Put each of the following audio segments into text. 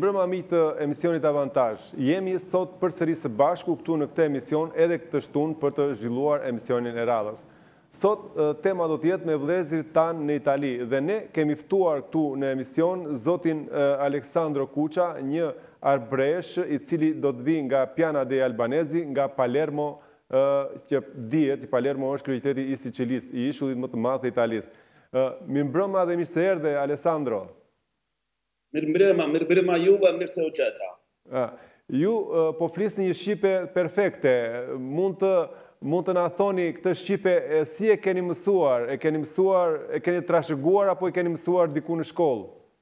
mbrëma miq të emisionit Avantazh. Jemi sot përsëri së bashku këtu në këtë emision edhe këtë shtunë për të zhvilluar emisionin e radhës. Sot tema do të jetë me vëllezërit tanë në Itali dhe ne kemi ftuar këtu në emision zotin Alessandro Kuqa, një arbëresh i cili do të vi nga Piana dei Albanesi, nga Palermo, që dihet që Palermo është kryeqyteti i Sicilisë, i ishullit më të madh të Italisë. Mirëmbrëma dhe mirë se erdhe Alessandro. Mirëmbrëma juve, mirë se u gjeta. Ju po flisni një shqipe perfekte. Mund të na thoni këtë shqipe si e keni mësuar? E keni trashëguar apo e keni mësuar diku në shkollë?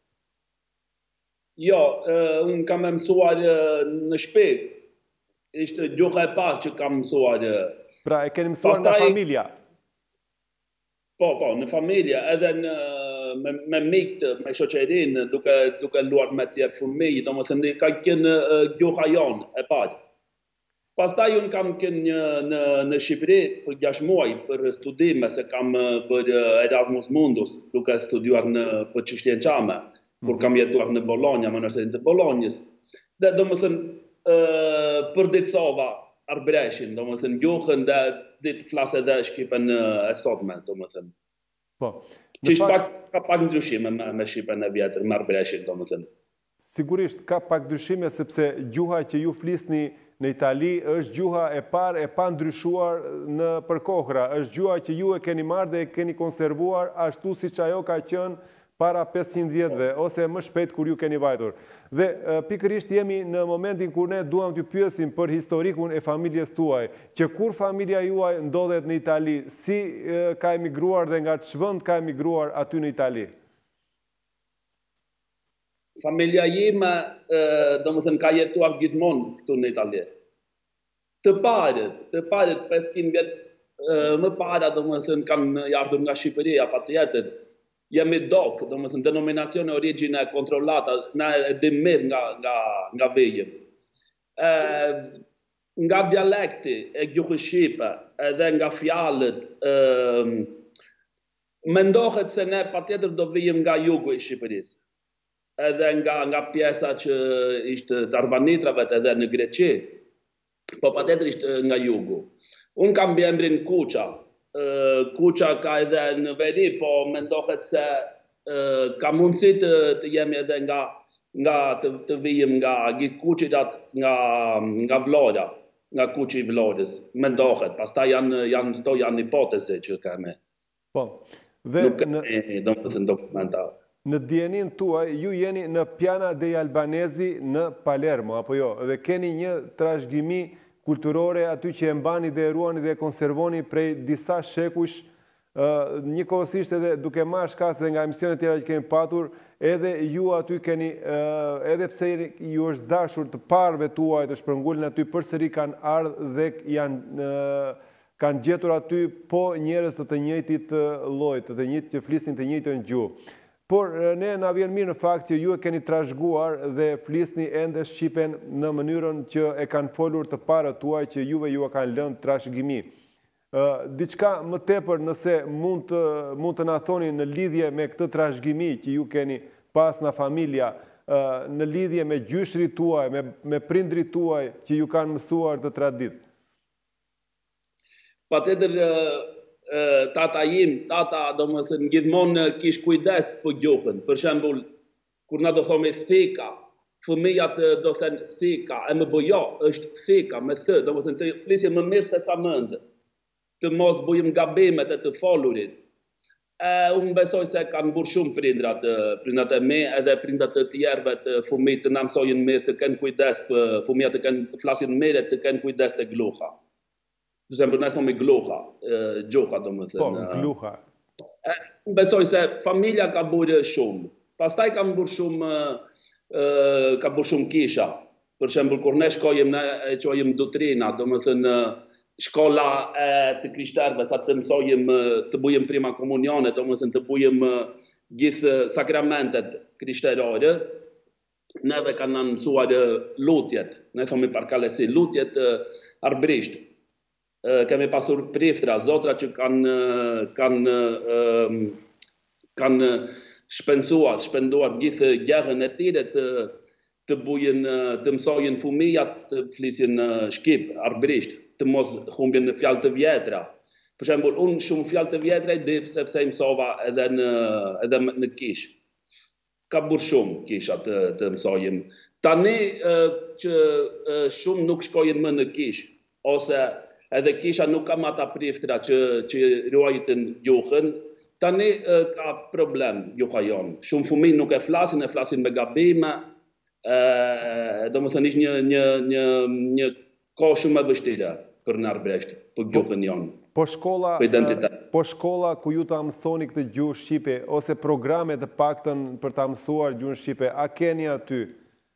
Jo, unë kam mësuar në shtëpi. Ishte gjuha e parë që kam mësuar. Pra, e keni mësuar nga familja? Po, në familja, edhe me miktë, me shoqerinë, duke luar me tjerë fëmijë, domethënë ka qenë gjuha jonë e parë. Pastaj unë kam qenë në Shqipëri për 6 muaj për studime, se kam për Erasmus Mundus, duke studiuar për çështjen çame, kur kam jetuar në Bologna, në Universitetin të Bolonjës. Dhe domethënë përditësova arbëreshin, domethënë gjuhën dhe ditë flas edhe shqipen e sotme, domethënë. Po. Ka pak ndryshime me shqipen e vjetër, me arbëreshin, domethënë. Sigurisht ka pak ndryshime sepse gjuha që ju flisni në Itali është gjuha e parë e pa ndryshuar për kohra, është gjuha që ju e keni marrë dhe e keni konservuar ashtu siç ajo ka qenë para 500 vjetëve, ose më shpejt kur ju keni vajtur. Dhe pikërisht jemi në momentin kur ne duam t'ju pyesim për historikun e familjes tuaj, që kur familja juaj ndodhet në Itali, si ka emigruar dhe nga ç'vend ka emigruar aty në Itali? Familja ime, domethënë ka jetuar gjithmonë këtu në Itali. Të parët 500 vjet më para, domethënë kanë ardhur nga Shqipëria, patjetër. Jemi DOC, domethënë denominazione origine controllata, na e dim mirë nga vejëm. Nga dialekti e gjuhës shqipe, edhe nga fjalët, mendohet se ne patjetër do vijëm nga jugu i Shqipërisë. Edhe nga pjesa që ishte të Arbanitrave edhe në Greqi, po patjetër ishte nga jugu. Unë kam emrin Kuqa. Kuqa ka edhe në veri, po mendohet se ka mundësi të jemi edhe të vijëm nga Kuqirat nga Vlora, nga Kuqi i Vlorës, mendohet. Pastaj janë hipoteze që kemi. Po. Nuk domethënë dokumenta. Në dienin tuaj, ju jeni në Piana dei Albanesi në Palermo, apo jo? Dhe keni një trashëgimi kulturore aty që e mbani dhe e ruani dhe e konservoni prej disa shekujsh, njëkohësisht edhe duke marrë shkas dhe nga emisionet tjera që kemi patur, edhe ju aty keni, edhe pse ju është dashur të parëve tuaj të shpërngullin aty, përsëri kanë ardhur dhe kanë gjetur aty po njerëz të njëjtit lloj, të njëjtit që flisnin të njëjtën gjuhë. Por ne na vjen mirë në fakt që ju e keni trashëguar dhe flisni ende shqipen në mënyrën që e kanë folur të parët tuaj që juve ju e kanë lënë trashëgimi. Diçka më tepër nëse mund të na thoni në lidhje me këtë trashëgimi që ju keni pas nga familja, në lidhje me gjyshrit tuaj, me prindrit tuaj që ju kanë mësuar të tradit. Patjetër tata domethënë gjithmonë kish kujdes për gjuhën. Për shembull, kur na do thomi thika, fëmijat do thënë sika, e më bëjo, është thika me th, domethënë të flisim më mirë se sa mend. Të mos bëjmë gabimet e të folurit. Unë besoj se kanë burë shumë prindrat e mi, edhe prindrat të tjerëve të fëmijët të na mësojnë mirë, të kenë kujdes, fëmijat të flasin mirë, të kenë kujdes të gluha. Për shembull, ne thomi gluha, gjuha domethënë. Po, gluha. Besoj se familja ka burë shumë. Pastaj ka burë shumë kisha. Për shembull, kur ne shkojmë, ne e quajmë dutrina, domethënë shkolla e të krishterëve, sa të mësojmë të bujëm prima komunione, domethënë të bujëm gjithë sakramentet krishterore. Neve kanë mësuar lutjet, ne thomi parkalesi, lutjet arbërisht. Kemi pasur priftra, zotra që kanë shpenduar gjithë gjahën e tyre të mësojnë fëmijat të flisin shqip, arbërisht, të mos humbin në fjalë të vjetra. Për shembull, unë shumë fjalë të vjetra i di sepse i mësova edhe në kish. Ka burë shumë kisha të mësojmë. Tani që shumë nuk shkojnë më në kish, ose edhe kisha nuk ka ata priftra që ruajtën gjuhën, tani ka problem gjuha jonë. Shumë fëmijë nuk e flasin me gabime, do më thënë ishtë një kohë shumë e vështire për në arbresht, për gjuhën jonë. Po shkolla ku ju ta mësoni këtë gjuhë shqipe, ose programe të paktën për ta mësuar gjuhën shqipe, a keni aty?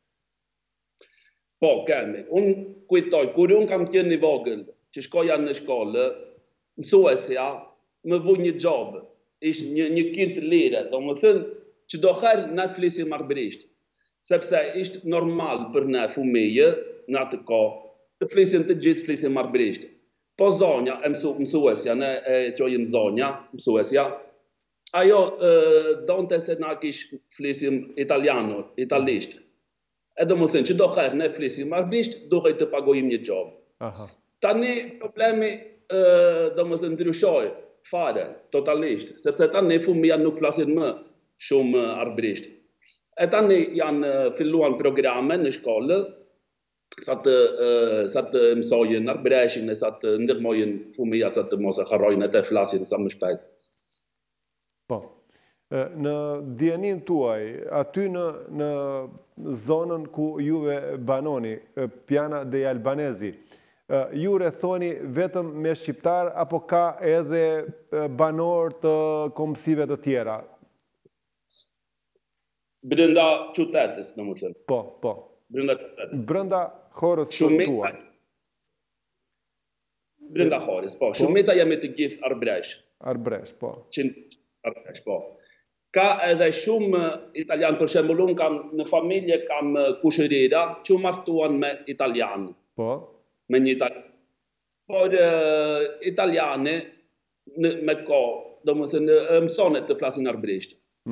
Po, kemi. Unë kujtoj, kur unë kam qenë një vogël, që shkoja në shkollë, mësuesja, më vuj një gjobë, ishtë një kintë lire, do më thënë që do herë në flisim arbërisht, sepse ishtë normal për në fëmijë, në atë kohë, të flisim të gjithë flisim arbërisht. Po zonja, mësuesja, ne e qojnë zonja, mësuesja, ajo donte se na kish flisim italisht. E do më thënë që do herë ne flisim arbërisht, duhet të pagojim një gjobë. Tani problemi do më thënë ndryshoj fare, totalisht, sepse tani fëmija nuk flasin më shumë arbërisht. E tani janë filluan programe në shkollë, sa të mësojnë arbëreshin, sa të ndërmojnë fëmija, sa të mos e harrojnë e të flasin sa më shpejt. Po. Në dijenin tuaj, aty në zonën ku juve banoni, Pjana dei Albanesi, ju rrethoni vetëm me shqiptar, apo ka edhe banor të kombësive të tjera? Brenda qytetit, në më thënë. Po. Brenda qytetit. Brenda horës tuaj. Brenda horës, po. Shumica jemi të gjithë arbresh. Arbresh, po. Arbresh, po. Ka edhe shumë italian, për shembull, unë kam në familje, kam kushërira që martuan me italian. Po. Me një italian. Por italiane, me kohë, do më thënë, mësonet të flasin arbërisht.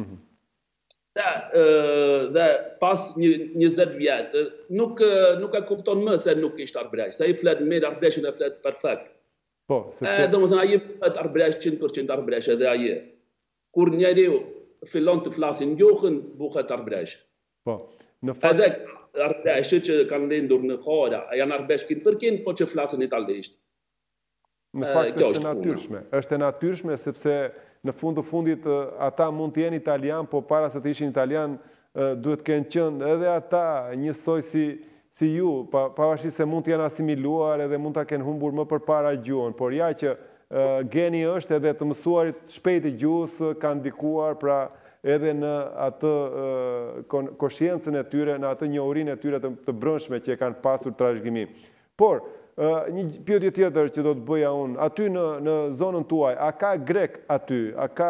Dhe pas 20 vjetë, nuk e kupton më se nuk ishtë arbëresh. Se i fletë mirë arbëreshin e fletë perfekt. Po, sepse... Do më thënë, aji fletë arbëresh 100% arbëresh edhe aji. Kur njeriu fillon të flasin gjuhën, buhet arbëresh. Po, në fakt... Edhe arbëreshë që kanë lindur në hora, janë arbesh 100%, po që flasin italisht. Në fakt është e natyrshme. Është e natyrshme sepse në fund të fundit ata mund të jenë italian, po para se të ishin italian duhet kënë qenë edhe ata njësoj si ju, pavarësisht se mund të janë asimiluar edhe mund të kenë humbur më përpara gjuhën, por ja që geni është edhe të mësuarit shpejt i gjuhës kanë ndikuar pra edhe në atë koshiencën e tyre, në atë njohurinë e tyre të brendshme që e kanë pasur trashëgimi. Por një pyetje tjetër që do të bëja unë, aty në zonën tuaj, a ka grek aty, a ka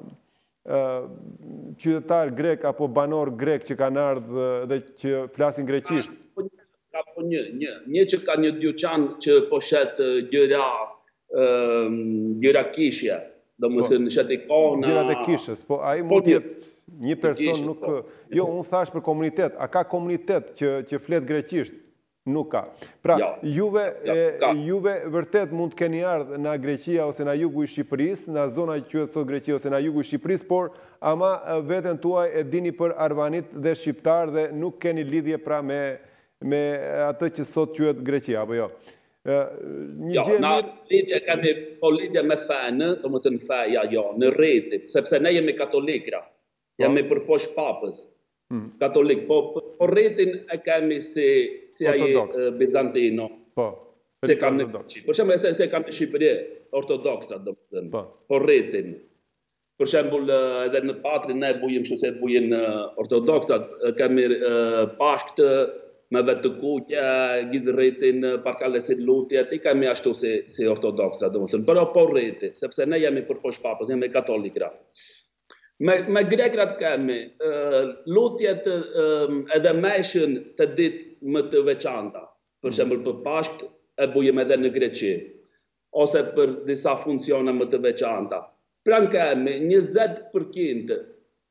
qytetar grek apo banor grek që kanë ardhur dhe që flasin greqisht? Ka po një që ka një dyqan që po shet gjëra kishje, do më thënë shet ikona. Gjërat e kishës, po ai mund të jetë një person nuk... Jo, unë thash për komunitet, a ka komunitet që flet greqisht? Nuk ka. Pra, juve vërtet mund të keni ardhë në Greqia ose në jugu i Shqipërisë, në zona që quhet sot Greqia ose në jugu i Shqipërisë, por ama veten tuaj e dini për arvanit dhe shqiptar dhe nuk keni lidhje pra me atë që sot quhet Greqia, apo jo? Na lidhje kemi po lidhje me fenë, do më thënë feja jo, në rreti, sepse ne jemi katolikra, jemi përposh papës. Katolik, po rritin e kemi si aji Bizantino. Po, ortodoks. Për shembull, se kam në Shqipëri, ortodoksa, do të thënë. Po rritin. Për shembull, edhe në patrin ne bujim që se bujin ortodoksa, kemi pashkt me vetë të kuqja, gjithë rritin, parkalesit lutje, ti kemi ashtu si ortodoksa, do të thënë. Pero po rriti, sepse ne jemi përposh papës, jemi katolikra. Me grekrat kemi lutjet edhe meshën të ditë më të veçanta. Për shembull për Pashkt e bujëm edhe në Greqi, ose për disa funksione më të veçanta. Pra kemi 20%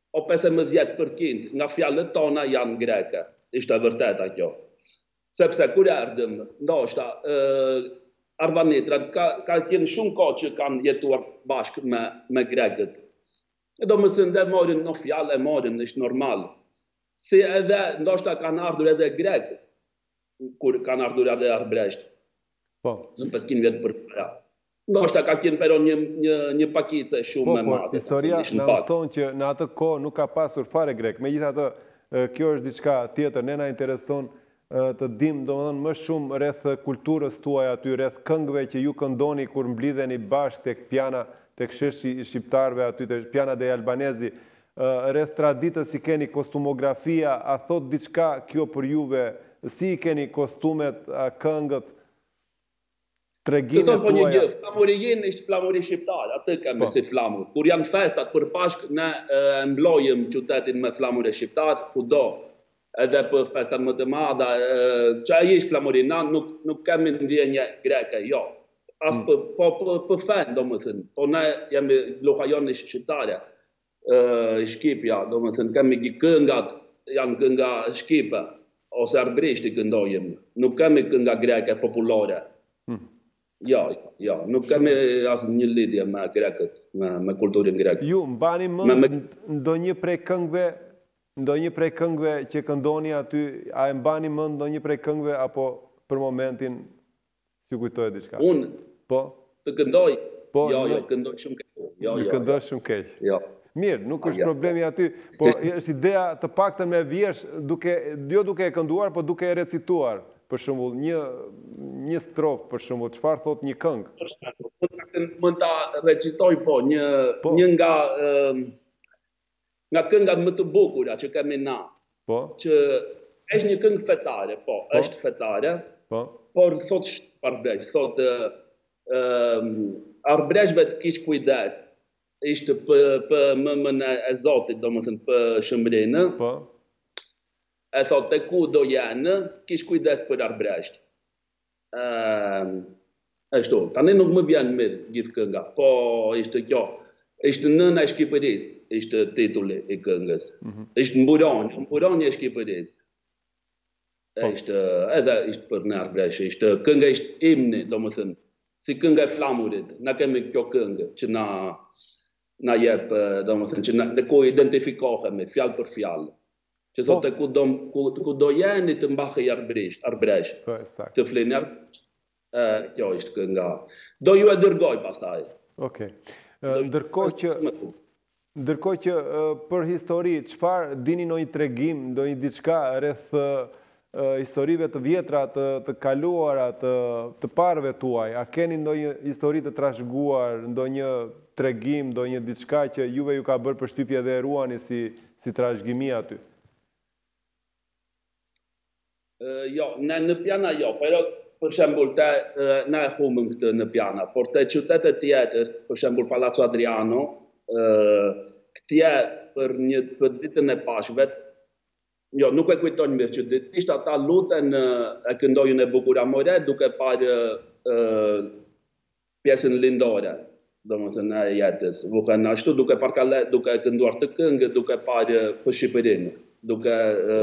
o 15% nga fjalët tona janë greke. Ishte e vërteta kjo. Sepse kur erdhëm, ndoshta arvanitrat ka qenë shumë kohë që kanë jetuar bashkë me grekët. E do më së ndë morin në fjalë e morin, është normal. Si edhe, ndoshta kanë ardhur edhe grekë, kur kanë ardhur edhe arbresht. Po. Zëmë 500 vjetë për para. Ndoshta ka qenë pero një pakice shumë me madhe. Po, historia në mëson që në atë kohë nuk ka pasur fare grek. Megjithatë, kjo është diçka tjetër. Ne na intereson të dim, domethënë, më shumë rreth kulturës tuaj aty, rreth këngëve që ju këndoni kur mblidheni bashkë tek pjana, tek sheshi i shqiptarëve aty, tek pjana dei Albanezi, rreth traditës si keni, kostumografia, a thot diçka kjo për juve, si keni kostumet, këngët, tregimet tuaja? Flamurin ishte flamuri shqiptar, atë kemi si flamur. Kur janë festat për Pashk, ne mblojëm qytetin me flamure shqiptar, kudo, edhe për festat më të madha, që aji ishte flamurin, na nuk kemi ndjenje greke, jo. As për fen, do më thënë, po ne jemi lokajon ishte shqiptare, Shqipja, do më thënë, kemi këngat, janë kënga Shqipe, ose arbrisht i këndojmë, nuk kemi kënga greke populore. Jo, nuk kemi asë një lidhje me grekët, me kulturin grek. Ju, mbani më ndonjë prej këngëve që këndoni aty, a e mbani më ndonjë prej këngëve, apo për momentin si kujtojë diçka? Unë? Po? Të këndoj? Jo, këndoj shumë keq. Këndoj shumë keq. Jo. Mirë, nuk është problemi aty, po është idea të paktën me vjesh, jo duke e kënduar, po duke e recituar. Për shembull, një strofë, për shembull, çfarë thot një këngë? Mund ta recitoj, po, një nga këngat më të bukura që kemi na. Po. Që është një këngë fetare, po, është fetare, por thot arbresh, thot arbreshve të kish kujdes, ishte për mëmën e Zotit, do më thënë, për shëmbrinë. Po. E thot, të ku do janë, kish kujdes për arbresht. Eshtu, tani nuk më vjen mirë gjithë kënga, po ishte kjo. Ishte nëna e Shqipëris, ishte titulli i këngës. Ishte mburonje e Shqipëris. Edhe ishte për në arbresht, kënga ishte imni, do më thënë, si kënga e flamurit. Na kemi kjo këngë që na jep, do më thënë, që në ku identifikohemi, fjallë për fjallë. Që thote ku do jeni të mbahë i arbresht, të flinë arbresht, kjo ishtë kënga. Do ju e dërgoj pastaj. Okej. Ndërkohë që për histori, çfarë dini ndonjë tregim, ndonjë diçka rreth historive të vjetra, të kaluara, të parëve tuaj? A keni ndonjë histori të trashëguar, ndonjë tregim, ndonjë diçka që juve ju ka bërë përshtypje dhe e ruani si trashëgimi aty? Jo, ne në pjana jo, pero për shembul ne e humëm këtë në pjana, por të qytetet tjetër, për shembul Palazzo Adriano, këtje për ditën e Pashkëve, jo, nuk e kujton mirë që ditisht ata luten e këndojnë e bukur amore, duke parë pjesën lindore, do më thënë e jetës, vuhen ashtu, duke parkale, duke kënduar të këngë, duke parë për Shqipërinë, duke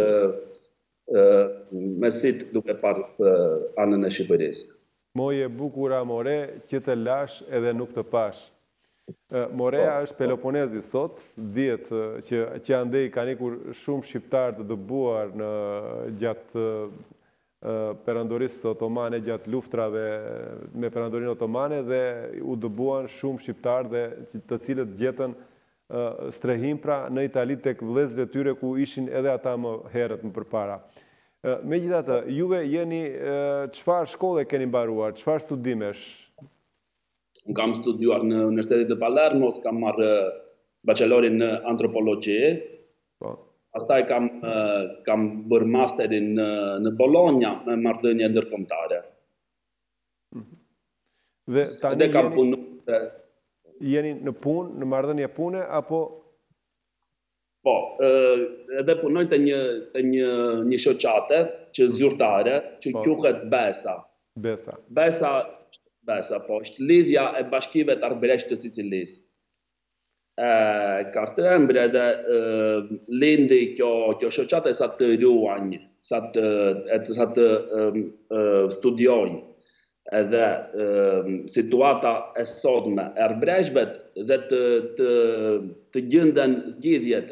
mesit duke parë anën e Shqipërisë. Moje bukura more, që të lash edhe nuk të pash. Morea është Peloponezi sot, dhjet që andej ka nikur shumë shqiptar të dëbuar në gjatë perandorisë otomane, gjatë luftrave me perandorinë otomane, dhe u dëbuan shumë shqiptar dhe të cilët gjetën strehim pra në Itali tek vëllezërit e tyre ku ishin edhe ata më herët më përpara. Megjithatë, juve jeni çfarë shkolle keni mbaruar, çfarë studimesh? Kam studiuar në Universitetin të Palermo, kam marrë bachelorin në antropologji. Pastaj kam bërë masterin në Bologna me marrëdhënie ndërkombëtare. Dhe tani kam punuar. Jeni në punë, në marrëdhënie pune, apo? Po, edhe punoj të një shoqate që zyrtare, që quhet Besa. Besa, po, është lidhja e bashkive të arbresht të Sicilisë. Ka të ëmbre edhe lindi kjo shoqate sa të ruajnë, sa të studiojnë edhe situata e sotme e arbreshmet dhe të gjenden zgjidhjet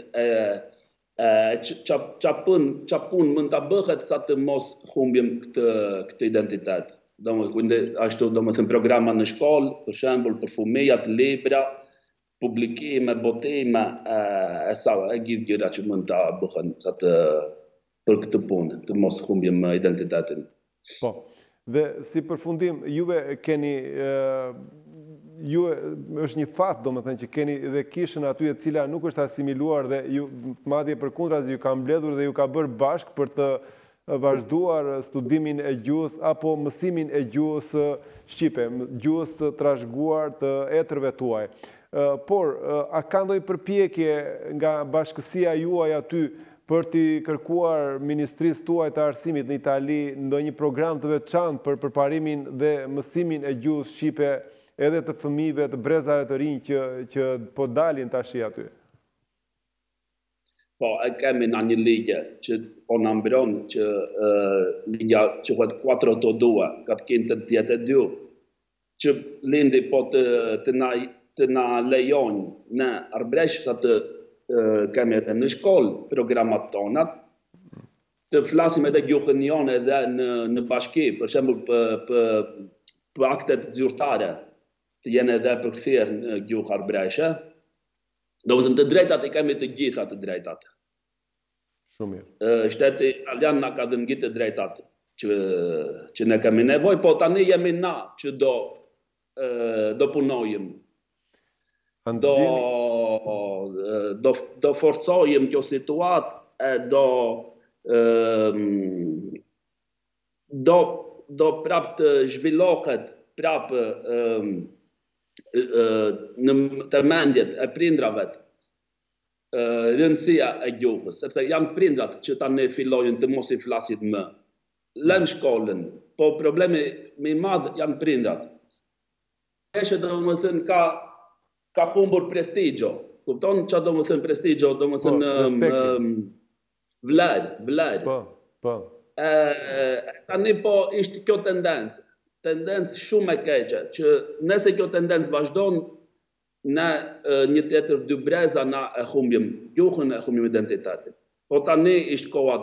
qa pun mund të bëhet sa të mos humbim këtë identitet. Ashtu do më thënë programa në shkollë, për shembull për fëmijët, libra, publikime, botime, e gjithë gjëra që mund të bëhen për këtë punë, të mos humbim identitetin. Po, dhe si përfundim, juve është një fat, do më thënë, që keni dhe kishën aty e cila nuk është asimiluar dhe ju, madje për kundra ju ka mbledhur dhe ju ka bërë bashk për të vazhduar studimin e gjuhës apo mësimin e gjuhës shqipe, gjuhës të trashëguar të etërve tuaj. Por, a ka ndonjë përpjekje nga bashkësia juaj aty për t'i kërkuar Ministrisë tuaj të Arsimit në Itali ndonjë program të veçantë për përparimin dhe mësimin e gjuhës shqipe edhe të fëmijëve të brezave të rinj që po dalin tash aty? Po, e kemi në një ligje që po në mbron që ligja që këtë 482, ka të kinë të 32, që lindi po të na lejon në arbresh sa të kemi edhe në shkollë programat tonat, të flasim edhe gjuhën jonë edhe në bashki, për shembull për aktet zyrtare, të jenë edhe përkthyer në gjuhë arbreshe. Do të thënë të drejtat i kemi të gjitha të drejtat. Shumë mirë. Shteti italian na ka dhënë gjithë të drejtat që ne kemi nevojë, po tani jemi na që do punojmë. Do forcojmë kjo situatë e do prap të zhvillohet prap në mendjet e prindrave rëndësia e gjuhës, sepse janë prindrat që tani fillojnë të mos i flasin më. Lënë shkollën, po problemi më i madh janë prindrat. Eshe do më thënë ka humbur prestigjo. Kupton çfarë do më thënë prestigjo, do më thënë vlerë. Po. Tani po ishte kjo tendencë shumë e keqe, që nëse kjo tendencë vazhdon, në një tjetër dy breza na e humbim gjuhën, e humbim identitetin. Po tani ishte koha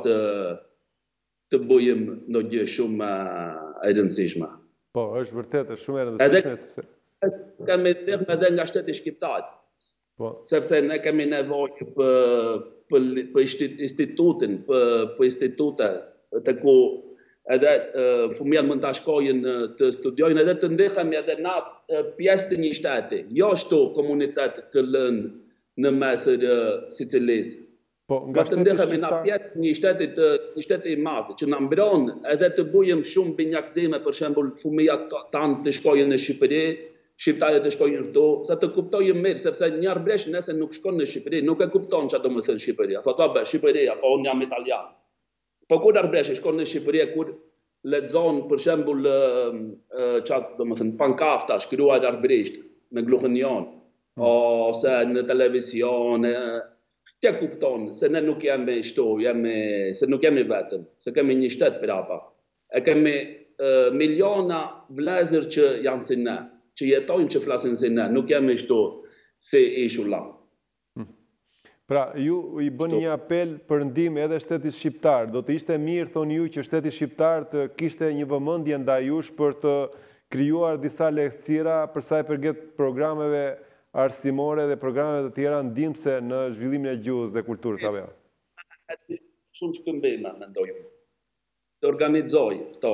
të bëjmë në gjë shumë e rëndësishme. Po, është vërtet, është shumë e rëndësishme. Kemi thirrje edhe nga shteti shqiptar. Po. Sepse ne kemi nevojë për institutin, për institute të ku edhe fëmijët mund të shkojnë të studiojnë edhe të ndihemi edhe na pjesë të një shteti, jo ashtu komunitet të lënë në mesër Sicilisë. Po, nga shteti shqiptar... Të ndihemi na pjesë një shteti i madh, që na mbron edhe të bujëm shumë binjakëzime, për shembull fëmijët tanë të shkojnë në Shqipëri, shqiptarët të shkojnë këtu, sa të kuptojmë mirë, sepse një arbresh nëse nuk shkon në Shqipëri, nuk e kupton çfarë do të thënë Shqipëria. Thotë, Shqipëria, po unë jam italian. Po kur arbresh shkon në Shqipëri, kur lexon për shembull çfarë do të thënë pankarta shkruar arbërisht me gjuhën jonë, ose në televizion, t'ja kupton se ne nuk jemi shtu, se nuk jemi vetëm, se kemi një shtet prapa. E kemi miliona vëllezër që janë si ne, që jetojnë, që flasin si ne, nuk jemi shtu si ishulla. Pra, ju i bëni një apel për ndihmë edhe shtetit shqiptar. Do të ishte mirë, thoni ju, që shteti shqiptar të kishte një vëmendje ndaj jush për të krijuar disa lehtësira për sa i përket programeve arsimore dhe programeve të tjera ndihmëse në zhvillimin e gjuhës dhe kulturës apo jo? Shumë shkëmbime, mendoj. Të organizoj këto.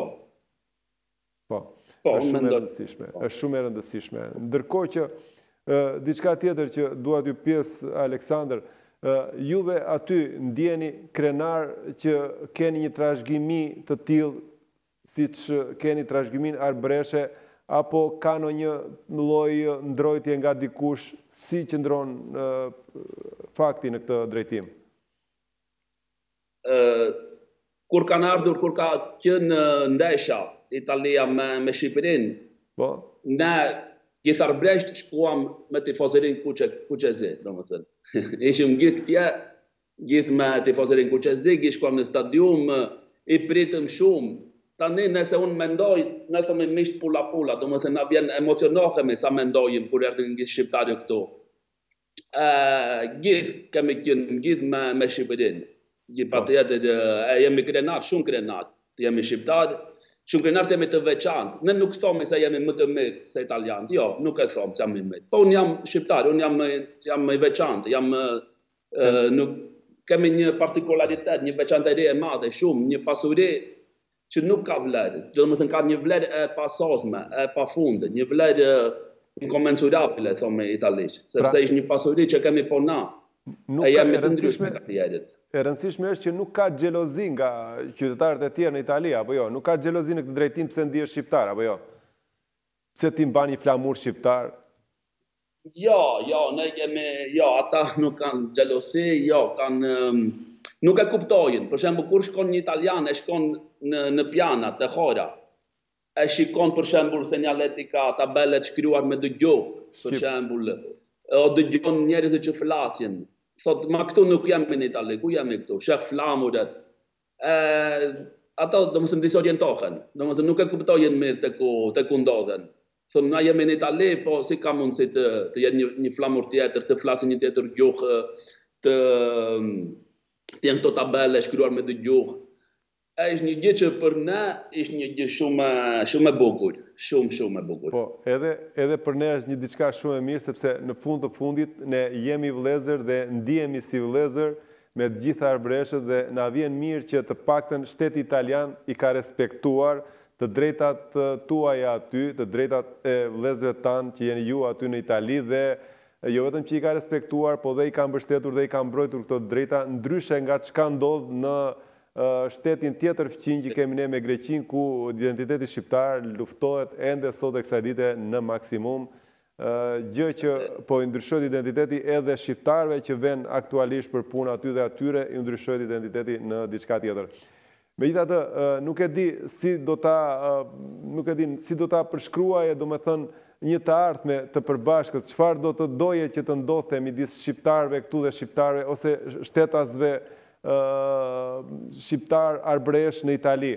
Po, është shumë e rëndësishme. Është shumë e rëndësishme. Ndërkohë që diçka tjetër që dua t'ju pyes, Aleksandër, juve aty ndjeni krenar që keni një trashëgimi të tillë siç keni trashëgimin arbreshe, apo ka ndonjë lloj ndrojtje nga dikush, si qëndron fakti në këtë drejtim? Kur kanë ardhur, kur ka qenë ndeshja Italia me Shqipërinë, po, ne Gjithë arbresht shkuam me tifozërin Kuqezi, domethënë. Ishim gjithë këtje, gjithë me tifozërin Kuqezi, shkuam në stadium, i pritëm shumë. Tani nëse unë mendoj, në thëmë misht pula, domethënë na vjen emocionohemi sa mendojim kur erdhin gjithë shqiptarë këtu. Gjithë kemi qenë gjithë me Shqipërinë. Gjithë patjetër jemi krenar, shumë krenar. Jemi shqiptarë. Shumë krenartë jemi të veçantë. Ne nuk thomi se jemi më të mirë se italianët. Jo, nuk e thomë se jam më mirë. Po unë jam shqiptar, unë jam i veçantë, kemi një partikularitet, një veçantëri e madhe, shumë, një pasuri që nuk ka vlerë. Domethënë ka një vlerë e pasosme, e pafundë, një vlerë inkomensurabile, thonë italisht, sepse është një pasuri që kemi po na. E jemi të ndryshme karrierit. E rëndësishme është që nuk ka xhelozi nga qytetarët e tjerë në Itali, apo jo? Nuk ka xhelozi në këtë drejtim pse ndihesh shqiptar, apo jo? Pse ti mban një flamur shqiptar? Jo, ata nuk kanë xhelozi, nuk e kuptojnë. Për shembull, kur shkon një italian e shkon në pjana të hora, e shikon për shembull senjaletika, tabelet shkruar me dëgjuh, për shembull, o dëgjon njerëz që flasin. Thot, ma këtu nuk jam në Itali, ku jam këtu? Sheh flamuret. Ata domethënë disorientohen, domethënë nuk e kuptojnë mirë te ku ndodhen. Thonë, na jemi në Itali, po si ka mundësi të jetë një flamur tjetër, të flasin një tjetër gjuhë, të jenë këto tabele shkruar me dëgjuh. Është një gjë që për ne është një gjë shumë e bukur, shumë e bukur. Po, edhe për ne është një diçka shumë e mirë, sepse në fund të fundit ne jemi vëllezër dhe ndihemi si vëllezër me të gjitha arbreshët dhe na vjen mirë që të paktën shteti italian i ka respektuar të drejtat tuaja aty, të drejtat e vëllezërve tanë që jeni ju aty në Itali dhe jo vetëm që i ka respektuar, po dhe i ka mbështetur dhe i ka mbrojtur këto drejta ndryshe nga çka ndodh në shtetin tjetër fëqin që kemi ne me Greqin, ku identiteti shqiptar luftohet ende sot e kësaj dite në maksimum, gjë që po i ndryshojt identiteti edhe shqiptarve që ven aktualisht për punë aty dhe atyre, i ndryshojt identiteti në diçka tjetër. Megjithatë, nuk e di si do ta përshkruaje, domethënë, një të ardhme të përbashkët, çfarë do të doje që të ndodhte midis shqiptarëve këtu dhe shqiptarëve ose shtetasve shqiptar arbresh në Itali?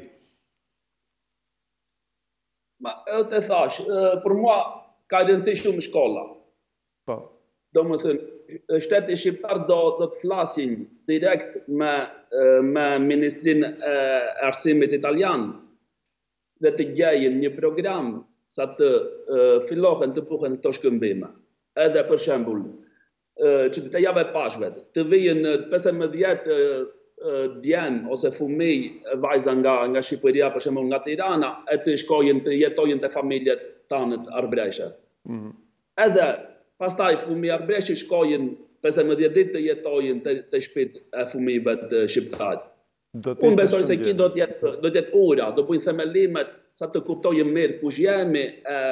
Edhe të thash, për mua ka rëndësi shumë shkolla. Po. Domethënë, shteti shqiptar do të flasin direkt me Ministrinë e Arsimit italian dhe të gjejnë një program sa të fillohen të buhen këto shkëmbime. Edhe për shembull, që të jave pashvet, të vijën 15 djemë ose fëmijë, vajza nga Shqipëria, për shembull nga Tirana, e të shkojnë të jetojnë të familjet tanët arbreshe. Edhe pastaj fëmijë arbreshe shkojnë 15 ditë të jetojnë të shtëpitë e fëmijëve të shqiptarë. Unë besoj se ki do të jetë ura, do bujnë themelimet sa të kuptojmë mirë kush jemi,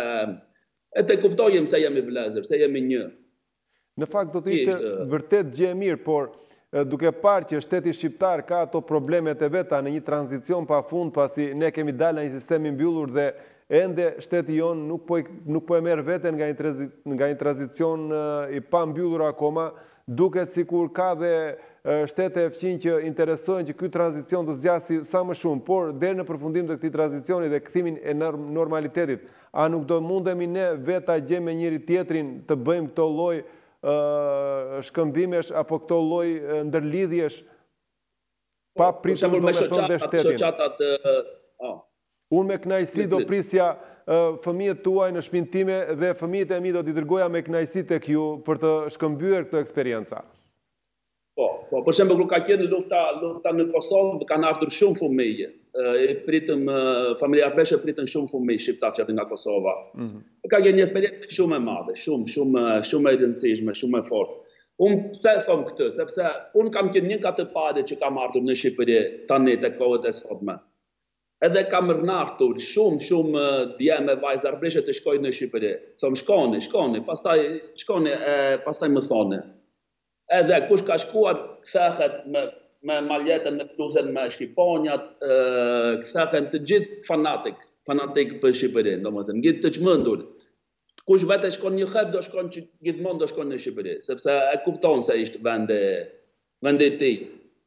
e të kuptojmë se jemi vëllezër, se jemi një. Në fakt do të ishte vërtet gjë e mirë, por duke parë që shteti shqiptar ka ato problemet e veta në një tranzicion pafund, pasi ne kemi dalë në një sistem i mbyllur dhe ende shteti jon nuk po e merr veten nga një tranzicion i pa mbyllur akoma, duket sikur ka dhe shtete e fqinj që interesojnë që ky tranzicion të zgjasë sa më shumë, por deri në përfundim të këtij tranzicioni dhe kthimin e normalitetit, a nuk do mundemi ne vetë ta gjejmë njëri tjetrin të bëjmë këto lloj shkëmbimesh apo këto lloj ndërlidhjesh pa pritur domethënë dhe shtetin. Unë me kënaqësi do prisja fëmijët tuaj në shtëpinë time dhe fëmijët e mi do t'i dërgoja me kënaqësi tek ju për të shkëmbyer këtë eksperjenca. Po, për shembull kur ka qenë lufta në Kosovë, kanë ardhur shumë fëmijë. Familja arbreshe pritën shumë fëmijë shqiptar që nga Kosova. Ka qenë një eksperiencë shumë e madhe, shumë e rëndësishme, shumë e fortë. Unë pse them këtë, sepse unë kam qenë një nga të parët që kam ardhur në Shqipëri tani te kohët e sotme. Edhe kam rënartur shumë djemë e vajzë arbreshe të shkojnë në Shqipëri. Them shkoni, pastaj më thoni. Edhe kush ka shkuar kthehet me maljetën në bluzën me shqiponjat, kthehen të gjithë fanatik për Shqipërinë, domethënë gjithë të çmendur. kush vetë shkon një herë do shkon që gjithmonë do shkon në Shqipëri, sepse e kupton se ishte vendi i tij.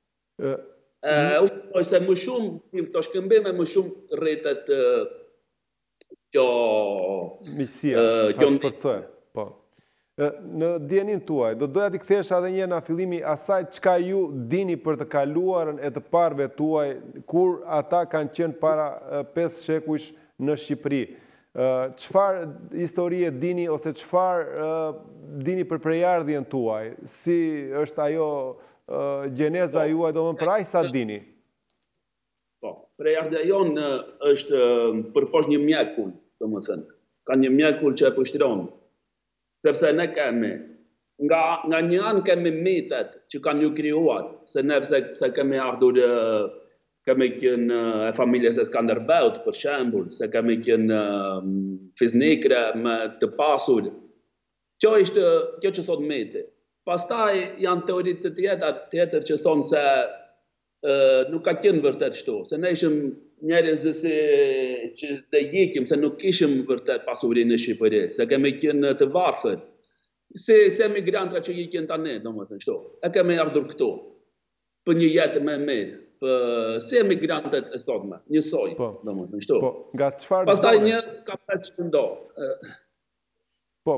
Unë po se më shumë këto shkëmbime më shumë rritet kjo miqësia, ta forcoj. Po. Në dijenin tuaj, do doja t'i kthesha edhe një në fillimi asaj çka ju dini për të kaluarën e të parëve tuaj kur ata kanë qenë para 5 shekujsh në Shqipëri. Çfarë historie dini ose çfarë dini për prejardhjen tuaj? Si është ajo gjeneza juaj, domethënë për aq sa dini? Po, prejardhja jonë është përposh një mjekull, domethënë. Ka një mjekull që e pushtron. Sepse ne kemi nga një anë kemi mitet që kanë ju krijuar, se ne se kemi ardhur kemi qenë e familjes e Skanderbeut, për shembull, se kemi qenë fiznikre me të pasur. Kjo që thot miti. Pastaj janë teoritë të tjetër që thonë se nuk ka qenë vërtet shtu, se ne ishim njerëz që të ikim, se nuk kishim vërtet pasurinë në Shqipëri, se kemi qenë të varfër. Si emigrantra që ikin tani, domethënë shtu. E kemi ardhur këtu për një jetë më mirë. Si emigrantët e sotme, njësoj, domethënë shtu. Po, nga çfarë? Pastaj një ka pesë që ndo. Po,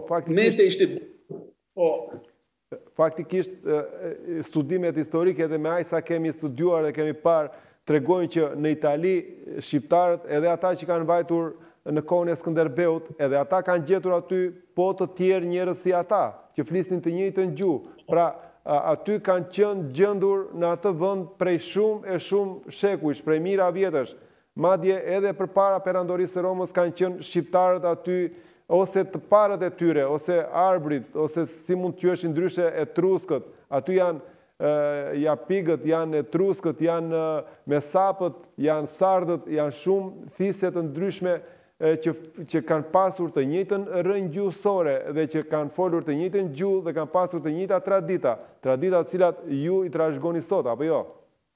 faktikisht studimet historike dhe me aq sa kemi studiuar dhe kemi parë tregojnë që në Itali shqiptarët edhe ata që kanë vajtur në kohën e Skënderbeut, edhe ata kanë gjetur aty po të tjerë njerëz si ata, që flisnin të njëjtën gjuhë. Pra, aty kanë qenë gjendur në atë vend prej shumë shekujsh, prej mijëra vjetësh. Madje edhe përpara perandorisë së Romës kanë qenë shqiptarët aty, ose të parët e tyre, ose arbrit, ose si mund të quhesh ndryshe etruskët. Aty janë japigët, janë etruskët, janë mesapët, janë sardët, janë shumë fise të ndryshme që kanë pasur të njëjtën rrënjë gjuhësore dhe që kanë folur të njëjtën gjuhë dhe kanë pasur të njëjta tradita të cilat ju i trashëgoni sot, apo jo?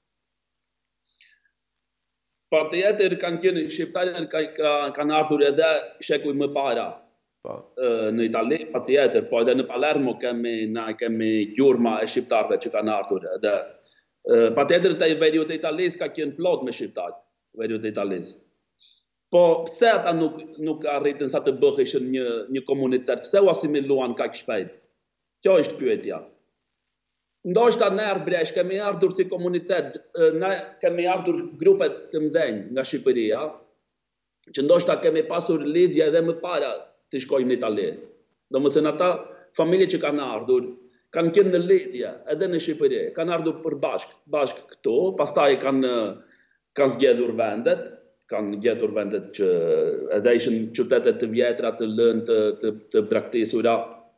Po tjetër kanë qenë shqiptarët kanë ardhur edhe shekuj më para. Në Itali, pa tjetër, po edhe në Palermo kemi gjurma e shqiptarëve që kanë ardhur. Pa tjetër të veriut e Italisë ka qenë plot me shqiptarë, veriut e Italisë. Po pse ata nuk arritën sa të bëheshin një komunitet, pse u asimiluan kaq shpejt? Kjo është pyetja. Ndoshta ne arbresh kemi ardhur si komunitet, ne kemi ardhur grupe të mëdhenj nga Shqipëria, që ndoshta kemi pasur lidhje edhe më para të shkojmë në Itali. Domethënë ata familje që kanë ardhur, kanë qenë në lidhje edhe në Shqipëri, kanë ardhur për bashk këtu, pastaj kanë zgjedhur vendet, që edhe ishin qytete të vjetra, të lënë, të braktisura.